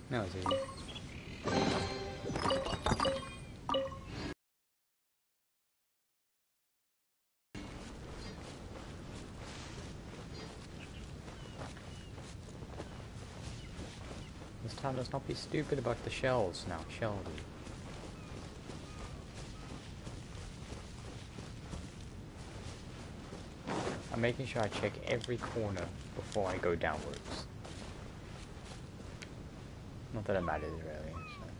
No, it's easy. This time, let's not be stupid about the shells now, shall we? I'm making sure I check every corner before I go downwards. Not that it matters really.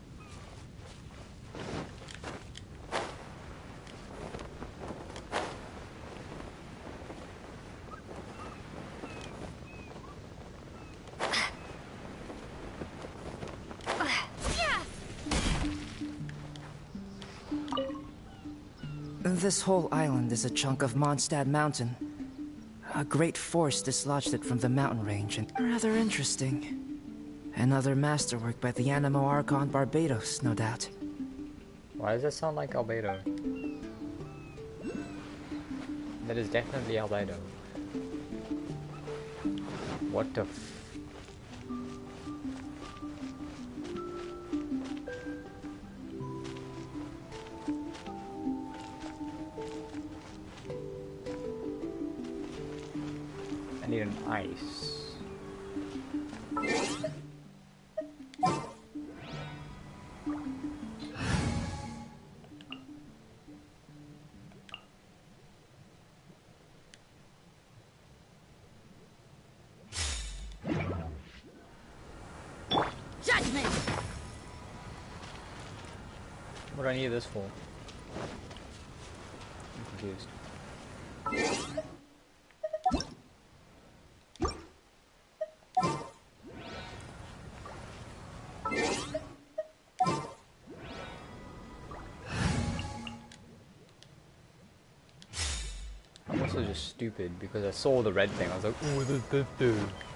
This whole island is a chunk of Mondstadt Mountain. A great force dislodged it from the mountain range, and rather interesting. Another masterwork by the Animo Archon Barbatos, no doubt. Why does that sound like Albedo? That is definitely Albedo. What the f... I need an ice. What do I need this for? I'm confused. I'm also just stupid because I saw the red thing. I was like, "Ooh, what does this do?"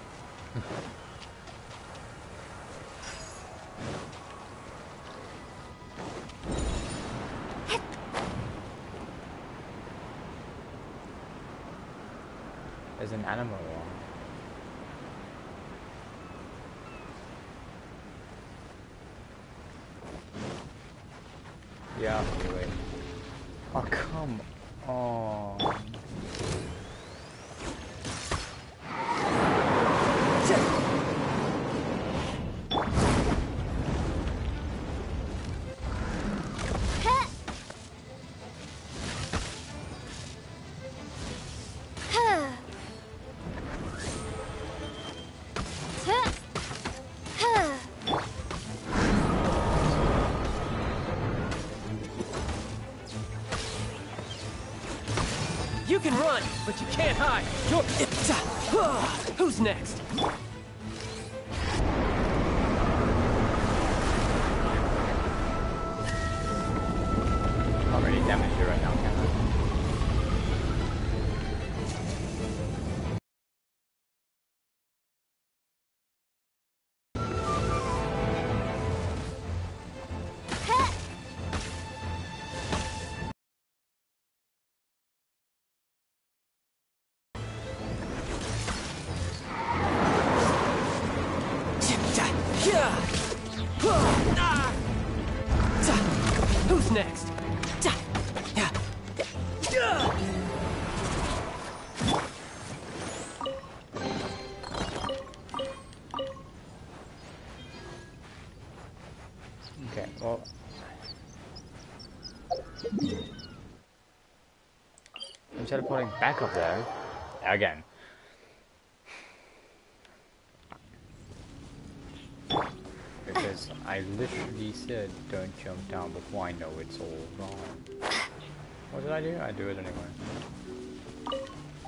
There's an animal on. Yeah, anyway. Oh, come on. You can run, but you can't hide. You're... Who's next? Not really damage you right now, can I? Who's next? Okay, well... Instead of putting back up there, again. Because I literally said don't jump down before I know it's all wrong. What did I do? I do it anyway.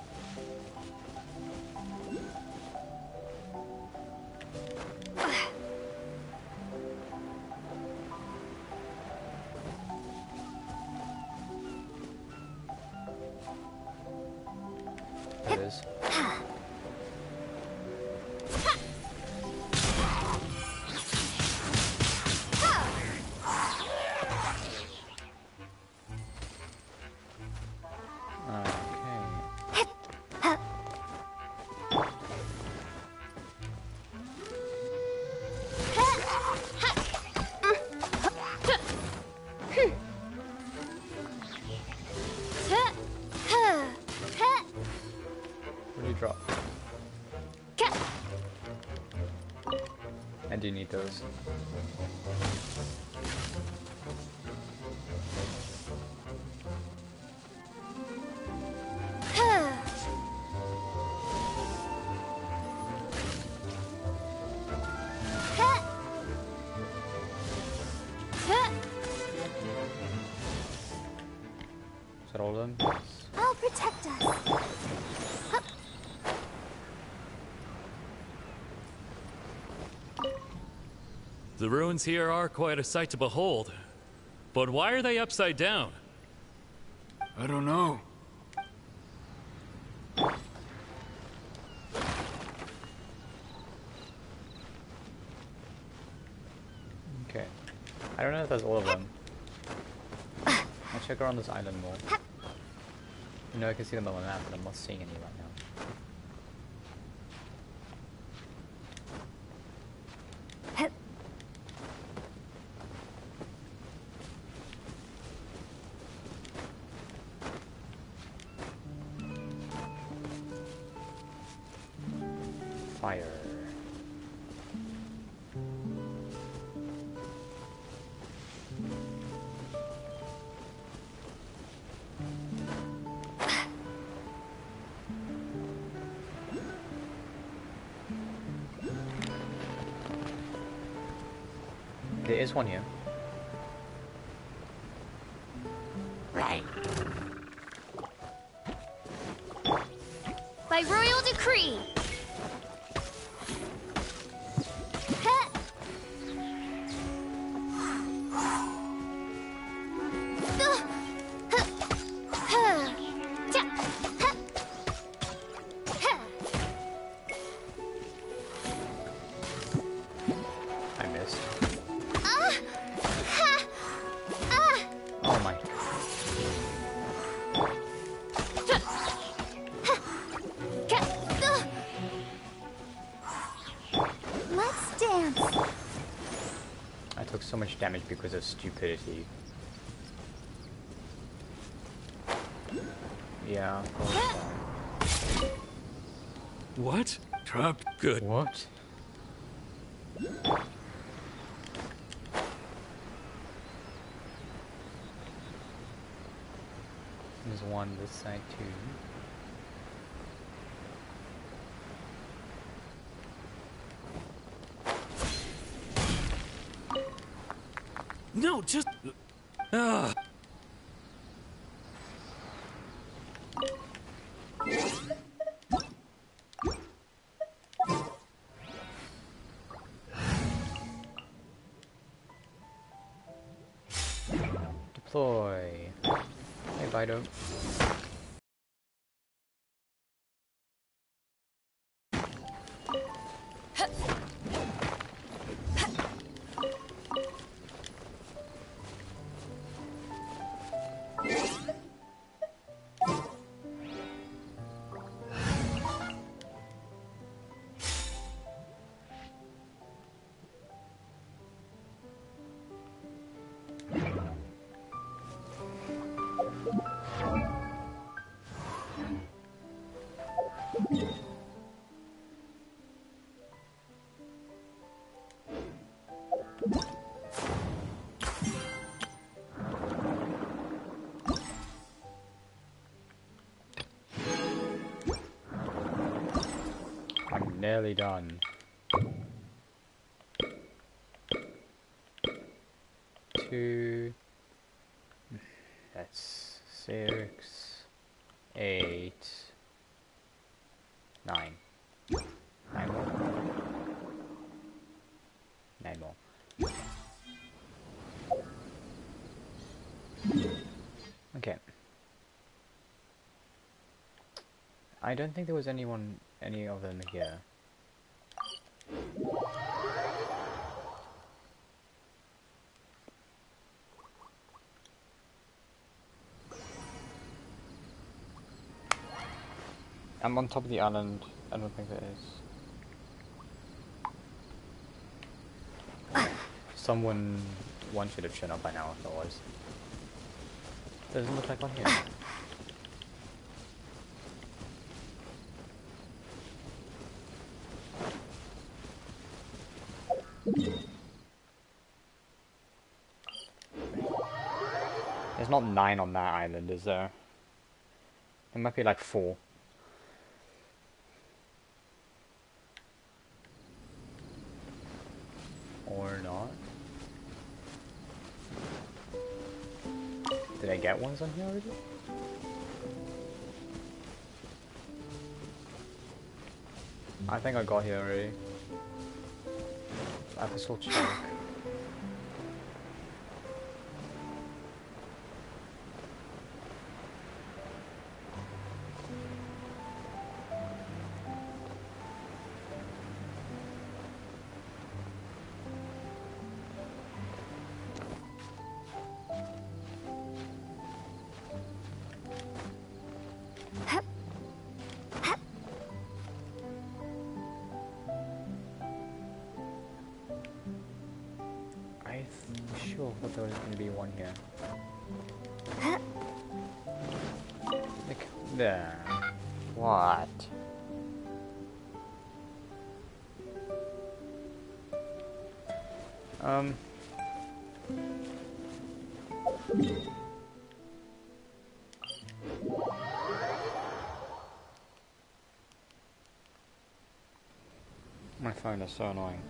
That is. I do need those. Is that all of them? I'll protect us. The ruins here are quite a sight to behold. But why are they upside down? I don't know. Okay. I don't know if that's all of them. I'll check around this island more. You know, I can see them on the map, but I'm not seeing any right now. Fire. There is one here. Right. By royal decree. I missed. Oh my. Let's dance. I took so much damage because of stupidity. Yeah, of course. What? Trapped. Good. What? There's one this side too. No, just... Ah. Deploy. Hey, Vido. I'm nearly done. 2. That's 6, 8, 9. 9 more. 9 more. Okay. I don't think there was any of them here. I'm on top of the island. I don't think there is. One should have shown up by now if there was. Doesn't look like one here. There's not 9 on that island, is there? There might be like 4. Or not. Did I get ones on here already? I think I got here already. I have to still check. I'm sure that there was going to be one here. Look there. What? My phone is so annoying.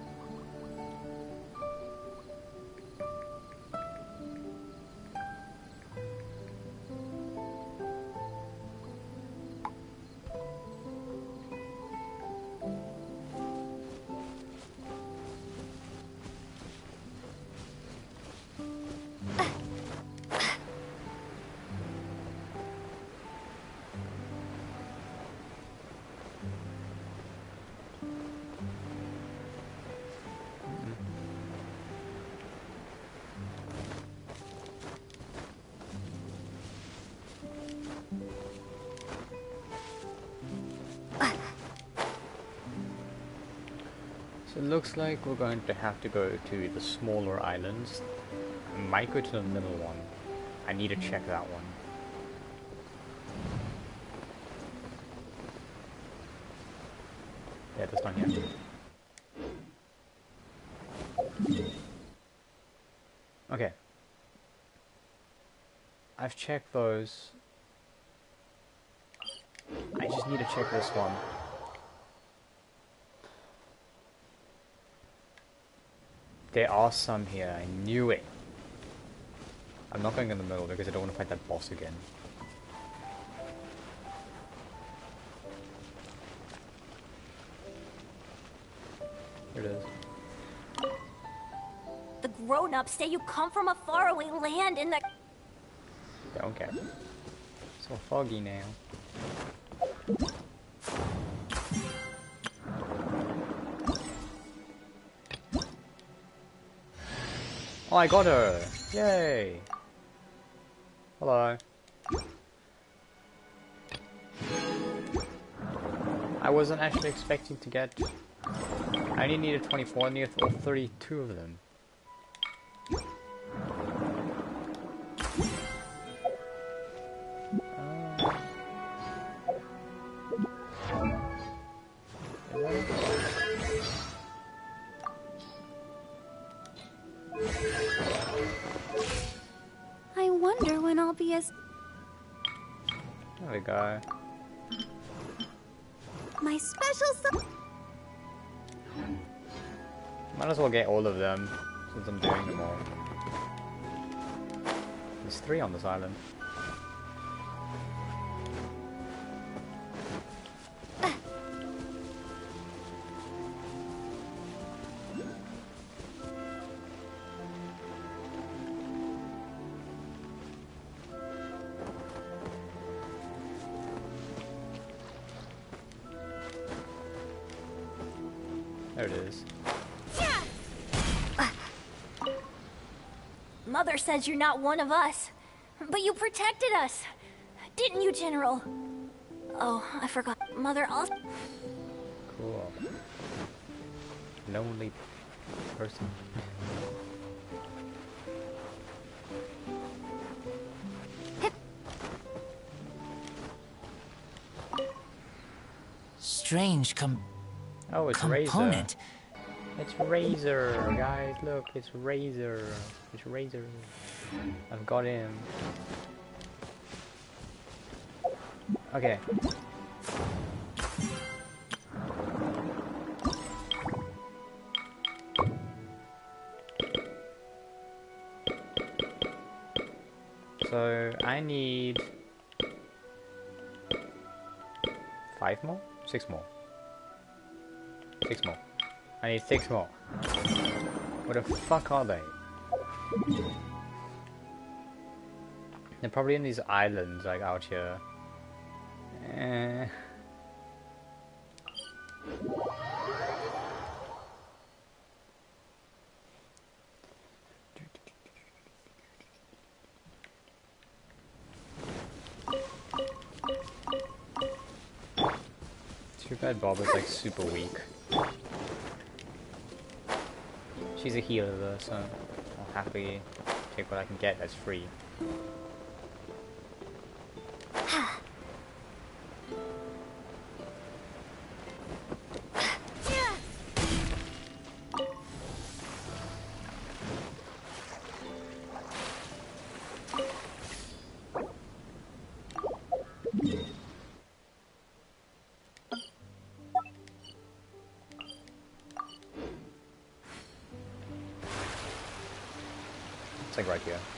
So it looks like we're going to have to go to the smaller islands. I might go to the middle one. I need to check that one. Yeah, that's not here. Okay. I've checked those. I just need to check this one. There are some here, I knew it. I'm not going in the middle because I don't want to fight that boss again. Here it is. The grown-ups say you come from a faraway land in the... Don't care. So foggy now. Oh, I got her! Yay! Hello. I wasn't actually expecting to get... I only needed 24, I needed 32 of them. I wonder when I'll be as... There we go. My special... Might as well get all of them, since I'm doing them all. There's 3 on this island. There it is. Mother says you're not one of us, but you protected us, didn't you, General? Oh, I forgot. Mother also... Cool. Lonely person. Strange Oh, it's Razor. component. It's Razor, guys. Look, it's Razor. It's Razor. I've got him. Okay. So I need 5 more? 6 more. 6 more. I need 6 more. What the fuck are they? They're probably in these islands, like out here. Too bad Bob is like super weak. She's a healer though, so I'll happily take what I can get that's free. It's like right here.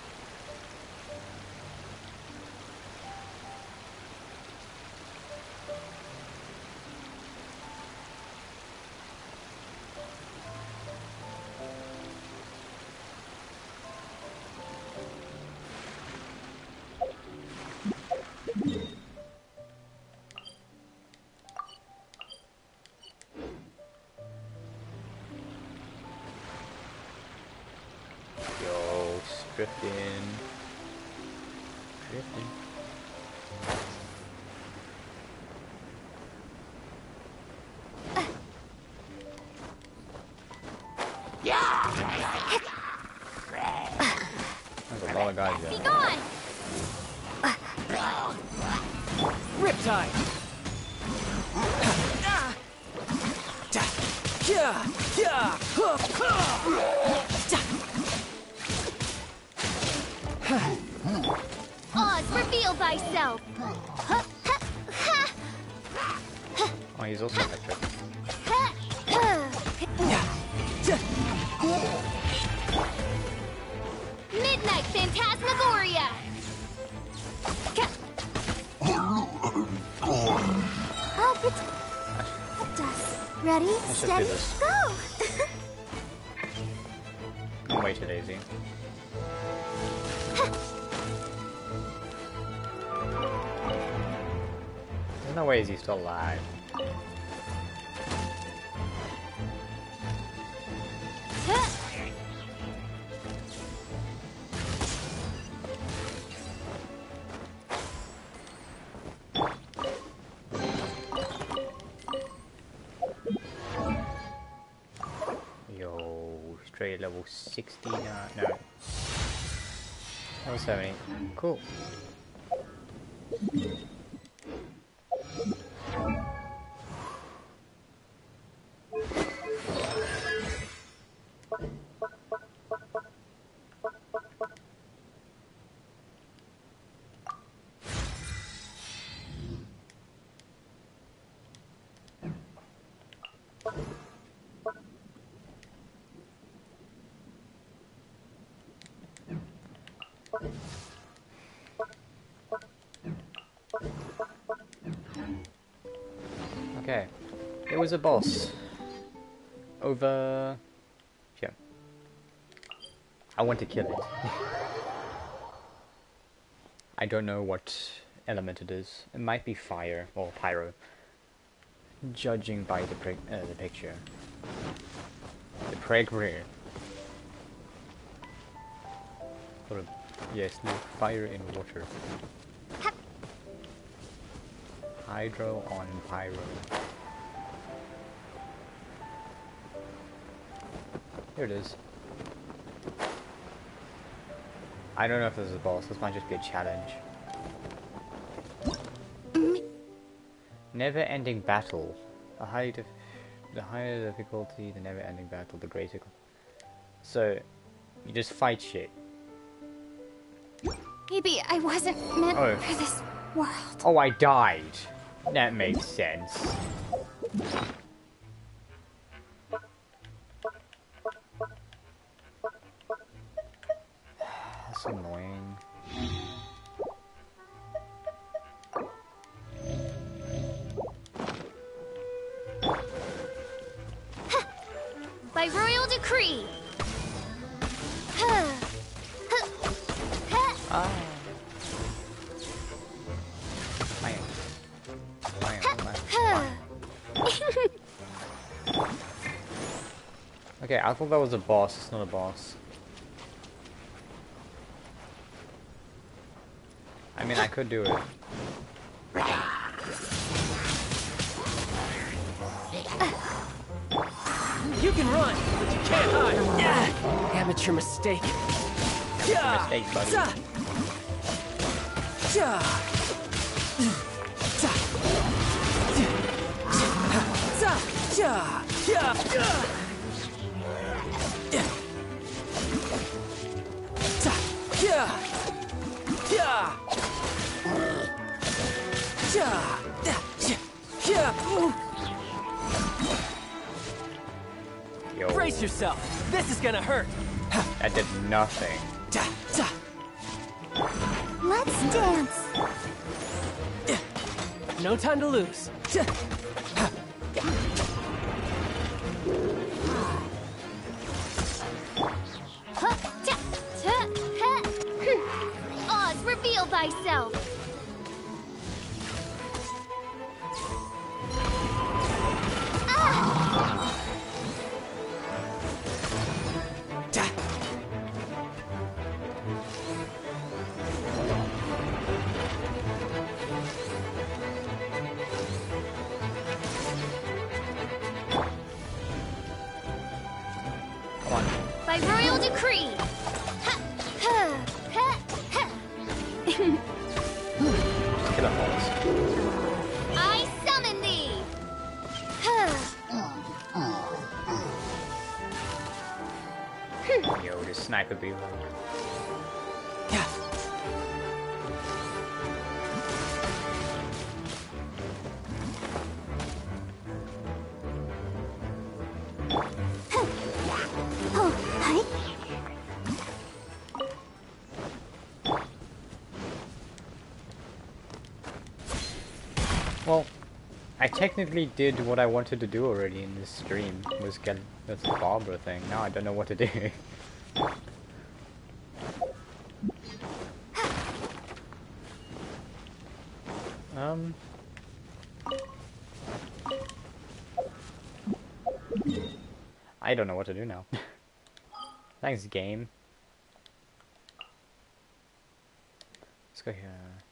Yo, drifting. Drifting. There's a lot of guys Be there. gone! Riptide! Oz, reveal thyself! Oh, he's also electric. Midnight Phantasmagoria! Up it! Ready, Let's just do steady, this. go! I'm way too lazy. There's no way he's still alive. Yo, straight level 69. No. Level 70. Cool. Okay. It was a boss. Over here. I want to kill it. I don't know what element it is. It might be fire or pyro. Judging by the picture. The pregre. Yes, the fire in water. Hydro on pyro. Here it is. I don't know if this is a boss. This might just be a challenge. Never-ending battle. A highly The higher the difficulty, the never-ending battle, the greater. So, you just fight shit. Maybe I wasn't meant Oh. for this world. Oh, I died. That makes sense. That's annoying. By royal decree. Okay, I thought that was a boss. It's not a boss. I mean, I could do it. You can run, but you can't hide. Amateur mistake. Mistake, buddy. Yo, Brace yourself. This is gonna hurt. that did nothing. Let's dance. No time to lose. Oz, reveal thyself. Come on. By royal decree. Kill him, Wallace. I summon thee. Yo, this sniper be like. Well, I technically did what I wanted to do already in this stream, was get this Barbara thing. Now I don't know what to do. I don't know what to do now. Thanks, game. Let's go here.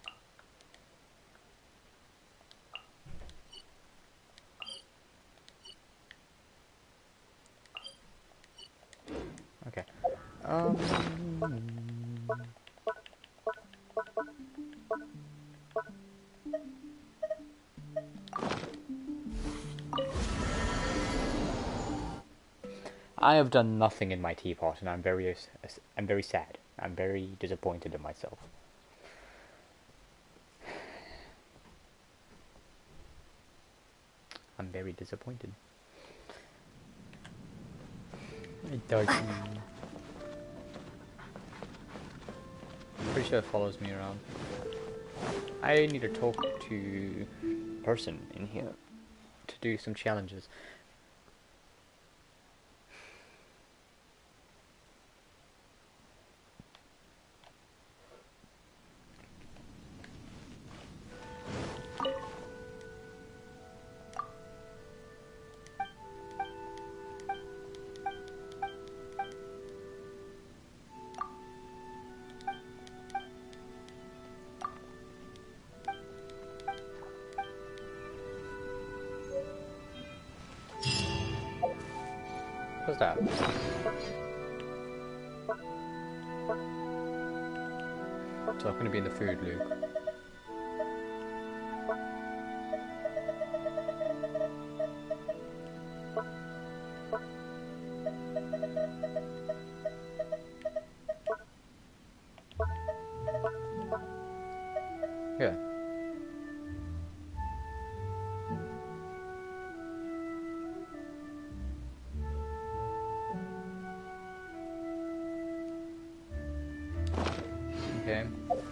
Okay. I have done nothing in my teapot, and I'm very sad. I'm very disappointed in myself. I'm very disappointed. It does. Pretty sure it follows me around. I need to talk to a person in here to do some challenges. What's that? So I'm gonna be in the food, Luke. Okay.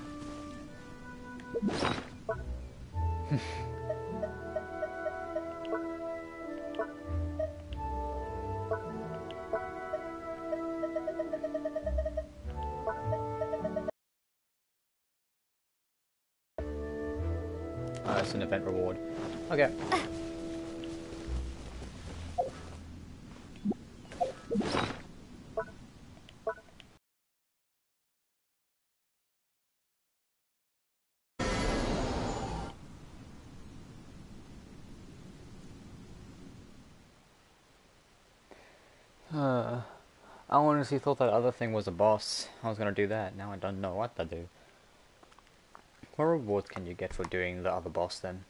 It's an event reward. Okay. I honestly thought that other thing was a boss. I was gonna do that. Now I don't know what to do. What rewards can you get for doing the other boss then?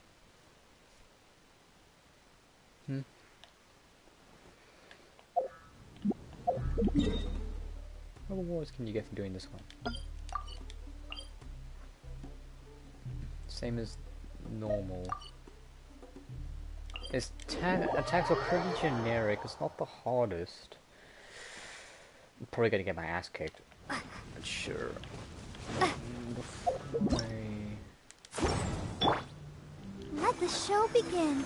What rewards can you get for doing this one? Same as normal. Its attacks are pretty generic. It's not the hardest. I'm probably gonna get my ass kicked. But sure. Before Let the show begin.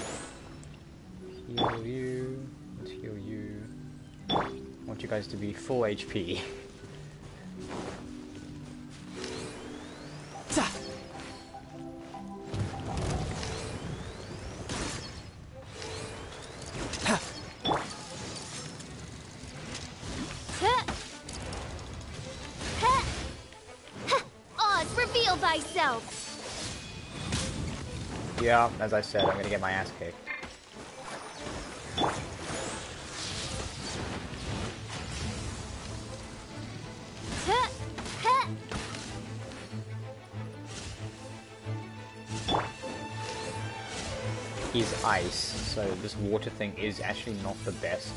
heal you. Let's heal you. I want you guys to be full HP. Oz, reveal thyself. Yeah, as I said, I'm gonna get my ass kicked. He's ice, so this water thing is actually not the best.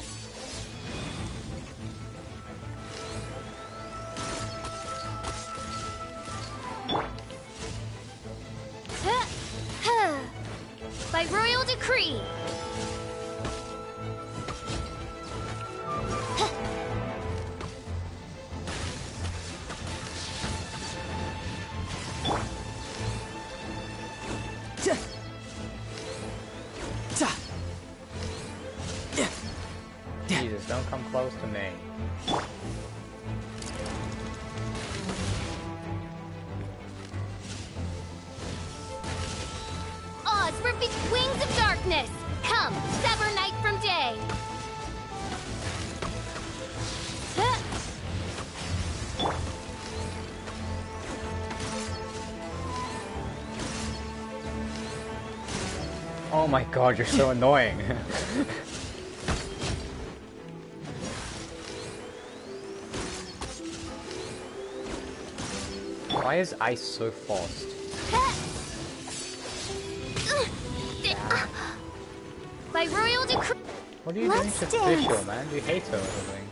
By royal decree. Jesus, don't come close to me. Oz, reveal wings of darkness. Come, sever night from day. Oh my god, you're so annoying. Why is ice so fast? By royal decree. What are you Let's doing to dance. Fischl, man? Do you hate her or something?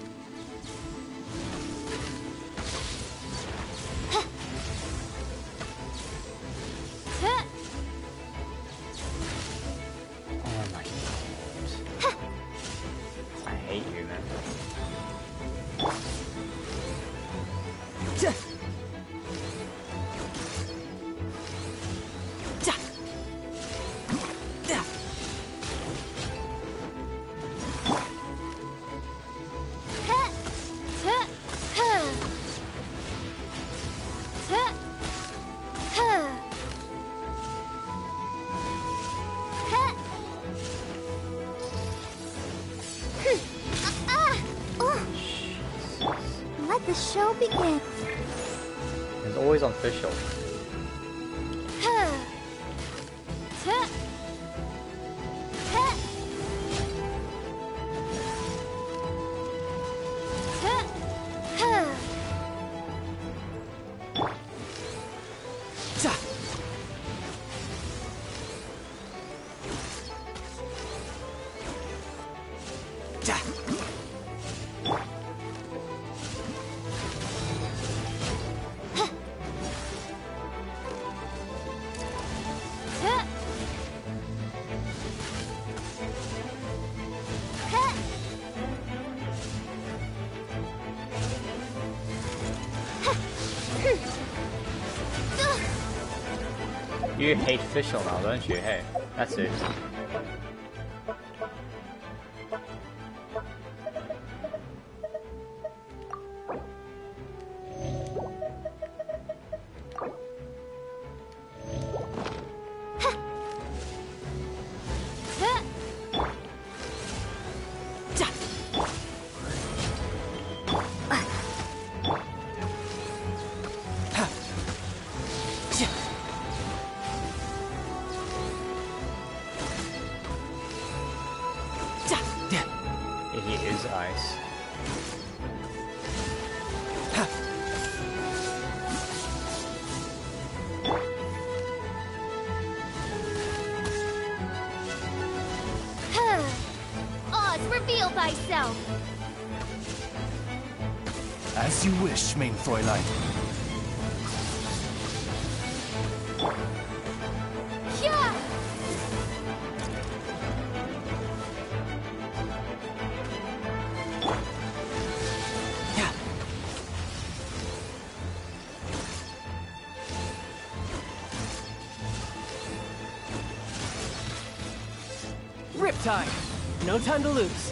Oh my god. I hate you, man. Let the show begin. It's always on Fischl. You hate Fischl now, don't you? Hey, that's it. He is ice. Oz, reveal thyself! As you wish, mein Fräulein. Yeah! Riptide! No time to lose.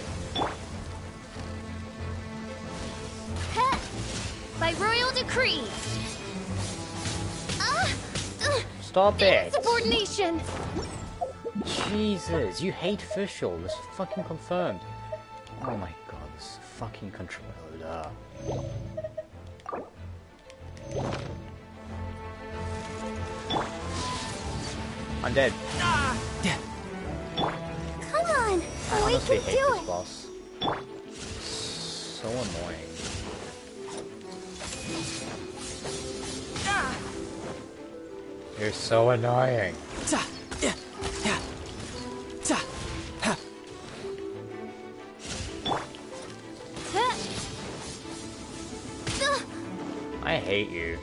Heh. By royal decree! Stop it! Insubordination! Jesus, you hate Fischl. This is fucking confirmed. Oh my god, this fucking controller. I'm dead. Come on! I We honestly can hate do this it! boss. So annoying. You're so annoying. I hate you.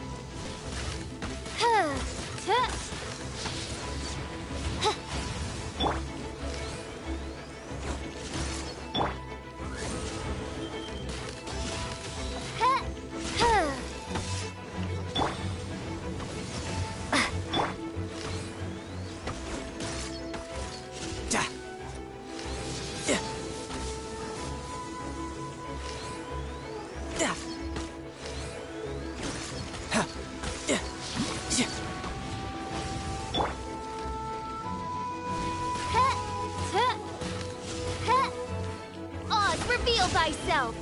Oz, reveal thyself!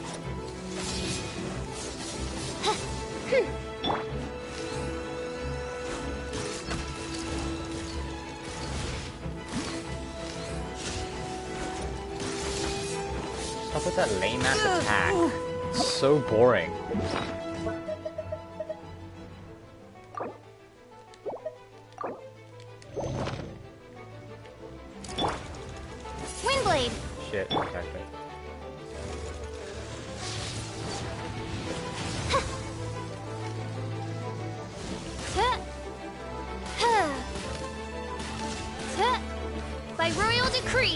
Stop with that lame ass attack. It's so boring. Windblade! Shit, exactly. By royal decree!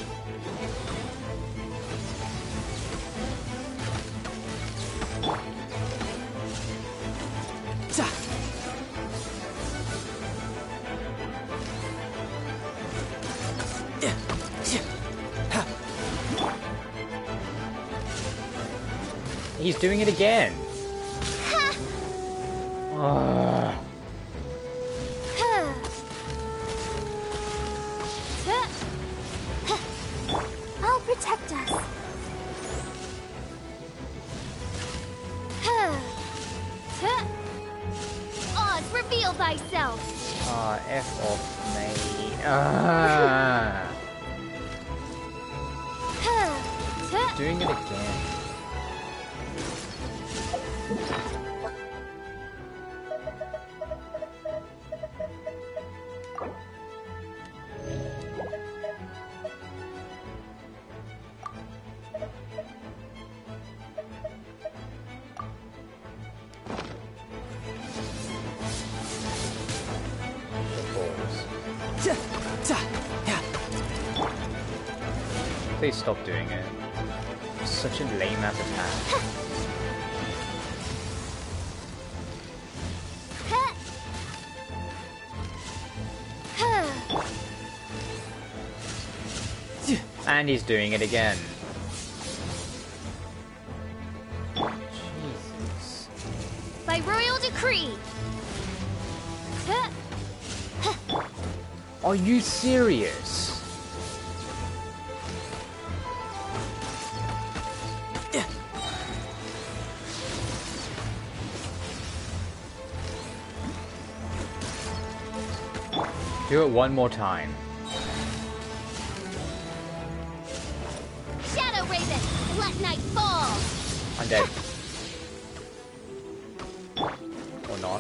He's doing it again. Ugh. I'll protect us. Oz, reveal thyself. F off me. Doing it again. Please stop doing it. Such a lame ass attack. Andy's doing it again. Jesus. By royal decree. Are you serious? Do it one more time. Shadow Raven, let night fall. I'm dead. Or not.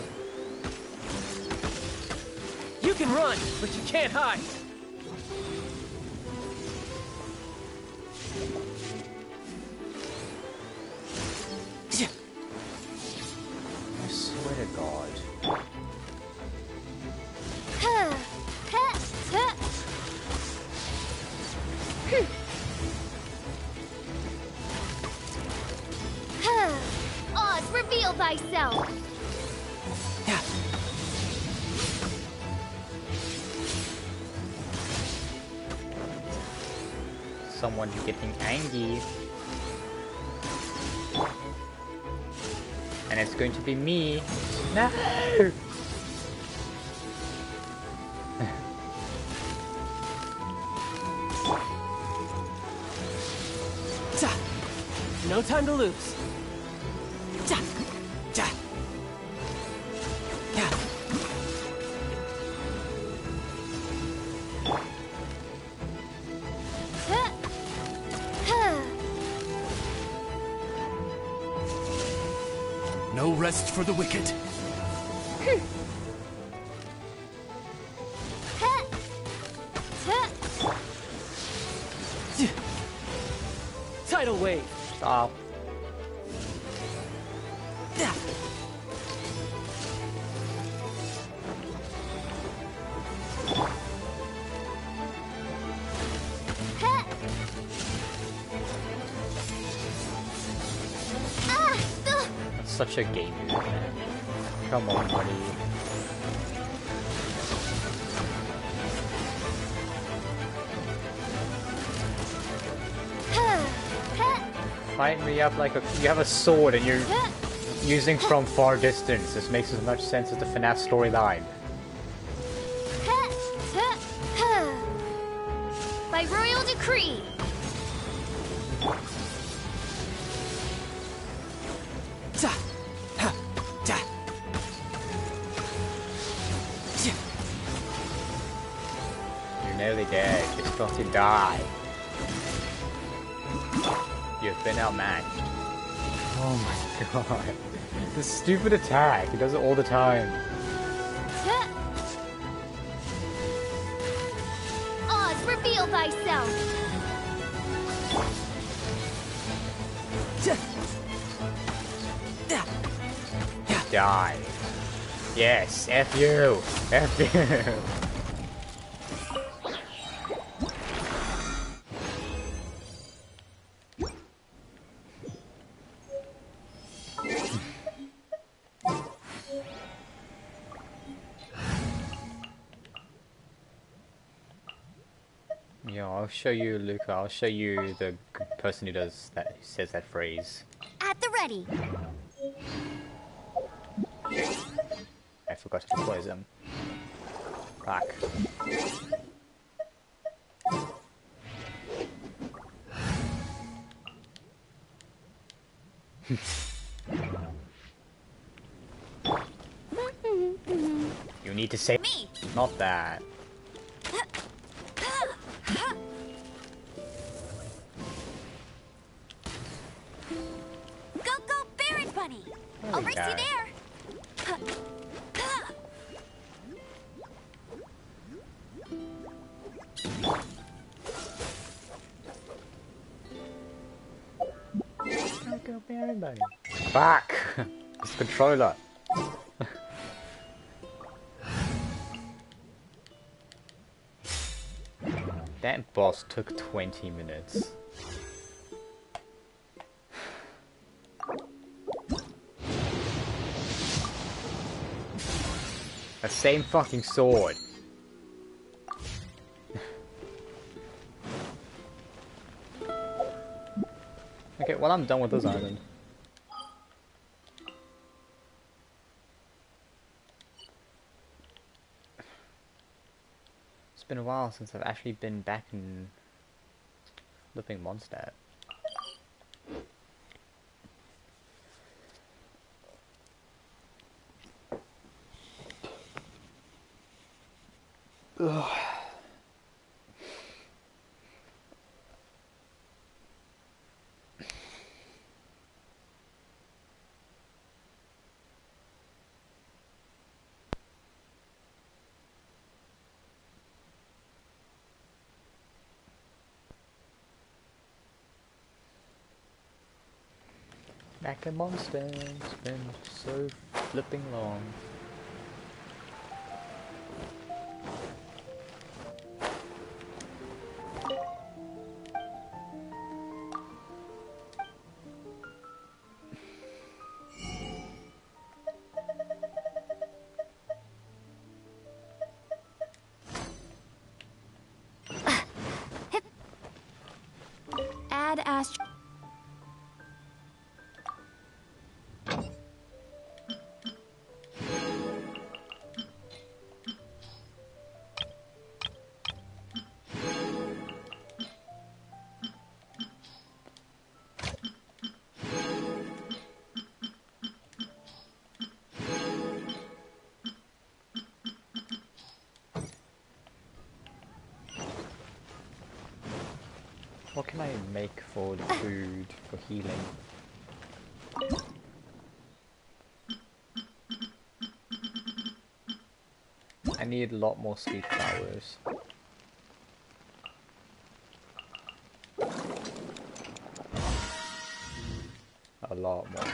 You can run, but you can't hide. I swear to God. Oz, reveal thyself. Someone getting angry. And it's going to be me. No! No time to lose. No rest for the wicked. Tidal wave. Stop. Such a game move, man. Come on, buddy. Fight me up like a... You have a sword and you're using from far distance. This makes as much sense as the FNAF storyline. By royal decree. You're nearly dead. You're supposed to die. You've been outmatched. Oh my god. This stupid attack. He does it all the time. Oz, reveal thyself. Die. Yes, F you. F you. Yeah, I'll show you, Luca. I'll show you the person who does that, who says that phrase. At the ready. I forgot to close them. Back. You need to say Me. not that. Go, go, Barret Bunny. I'll race you there. Go Barry Bunny. Back! It's the controller. That boss took 20 minutes. The same fucking sword. well, I'm done with this island. It's been a while since I've actually been back in flipping Mondstadt. Ugh. Back in Mondstadt, it's been so flipping long. Add Ast. What can I make for the food, for healing? I need a lot more sweet flowers. A lot more.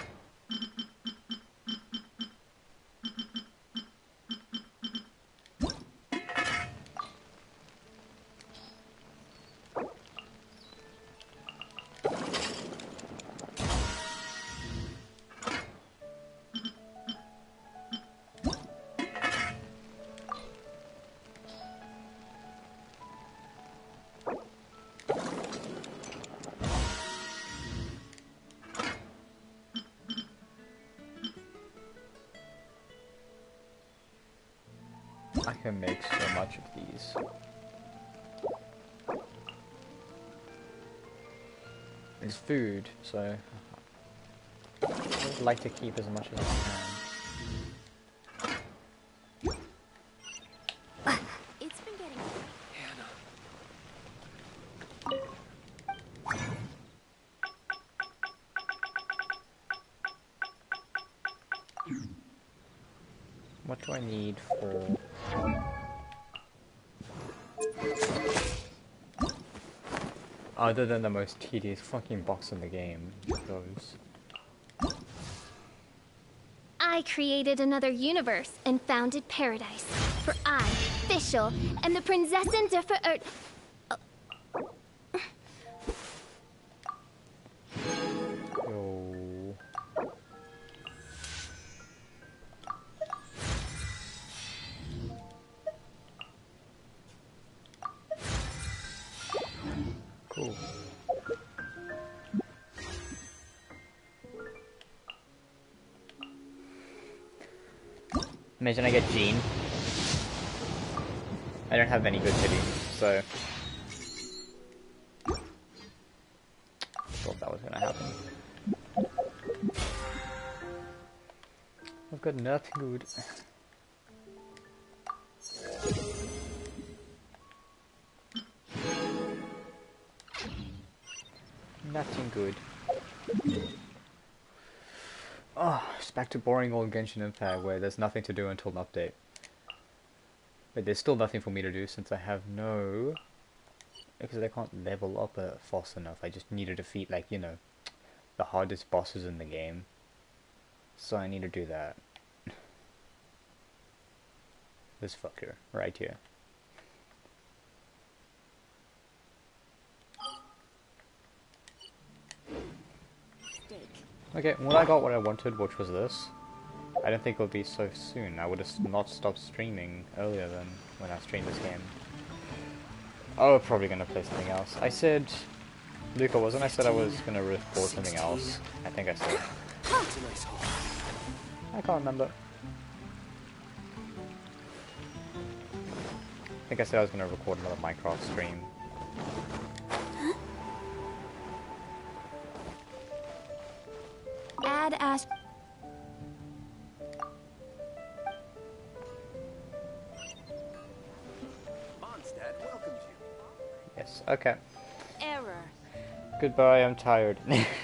I can make so much of these. It's food, so I would like to keep as much as I can. It's been getting. What do I need for... Other than the most tedious fucking box in the game, those. I created another universe and founded paradise. For I, Fischl, am the Prinzessin der Verirrt. Yo. Cool. Imagine I get Jean. I don't have any good titties, so... Thought that was gonna happen. I've got nothing good. Nothing good. Oh, it's back to boring old Genshin Impact where there's nothing to do until an update. But there's still nothing for me to do since I have no... Because I can't level up fast enough. I just need to defeat, like, you know, the hardest bosses in the game. So I need to do that. This fucker, right here. Okay, well I got what I wanted, which was this. I didn't think it would be so soon. I would have not stopped streaming earlier than when I streamed this game. Oh, probably gonna play something else. I said Luca, wasn't I said I was gonna record something else? I think I said. It's a nice hall. I can't remember. I think I said I was gonna record another Minecraft stream. Add Ash. Mondstadt welcomes you. Yes, okay. Error. Goodbye, I'm tired.